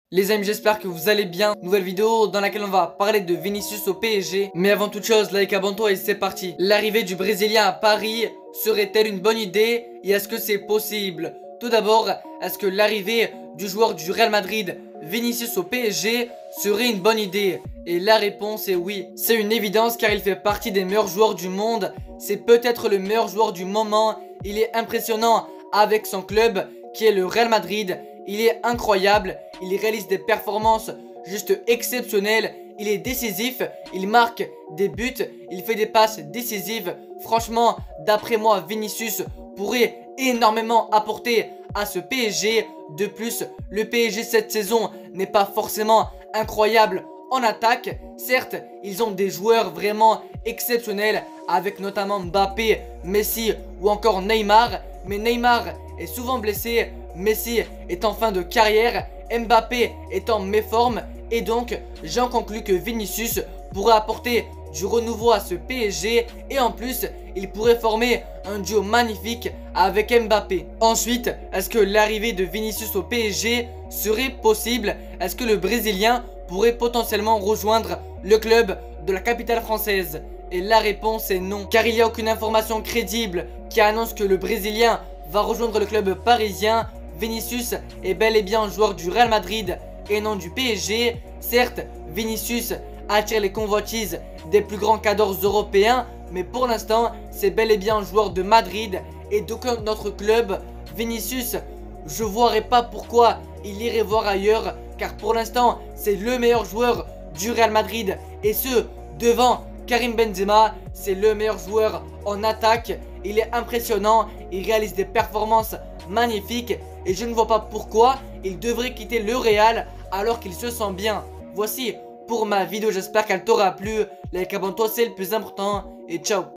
Les amis, j'espère que vous allez bien. Nouvelle vidéo dans laquelle on va parler de Vinicius au PSG. Mais avant toute chose, like, abonne-toi et c'est parti. L'arrivée du Brésilien à Paris serait-elle une bonne idée et est-ce que c'est possible? Tout d'abord, est-ce que l'arrivée du joueur du Real Madrid, Vinicius au PSG, serait une bonne idée? Et la réponse est oui. C'est une évidence car il fait partie des meilleurs joueurs du monde. C'est peut-être le meilleur joueur du moment. Il est impressionnant avec son club qui est le Real Madrid. Il est incroyable, il réalise des performances juste exceptionnelles, il est décisif, il marque des buts, il fait des passes décisives. Franchement, d'après moi, Vinicius pourrait énormément apporter à ce PSG. De plus, le PSG cette saison n'est pas forcément incroyable en attaque. Certes, ils ont des joueurs vraiment exceptionnels avec notamment Mbappé, Messi ou encore Neymar. Mais Neymar est souvent blessé, Messi est en fin de carrière, Mbappé est en méforme et donc j'en conclus que Vinicius pourrait apporter du renouveau à ce PSG et en plus il pourrait former un duo magnifique avec Mbappé. Ensuite, est-ce que l'arrivée de Vinicius au PSG serait possible? Est-ce que le Brésilien pourrait potentiellement rejoindre le club de la capitale française? Et la réponse est non, car il n'y a aucune information crédible qui annonce que le Brésilien va rejoindre le club parisien. Vinicius est bel et bien un joueur du Real Madrid et non du PSG. Certes, Vinicius attire les convoitises des plus grands cadors européens, mais pour l'instant, c'est bel et bien un joueur de Madrid et d'aucun autre club. Vinicius, je ne vois pas pourquoi il irait voir ailleurs, car pour l'instant, c'est le meilleur joueur du Real Madrid et ce, devant Karim Benzema. C'est le meilleur joueur en attaque, il est impressionnant, il réalise des performances magnifiques et je ne vois pas pourquoi il devrait quitter le Real alors qu'il se sent bien. Voici pour ma vidéo, j'espère qu'elle t'aura plu. Like, abonne-toi, c'est le plus important et ciao.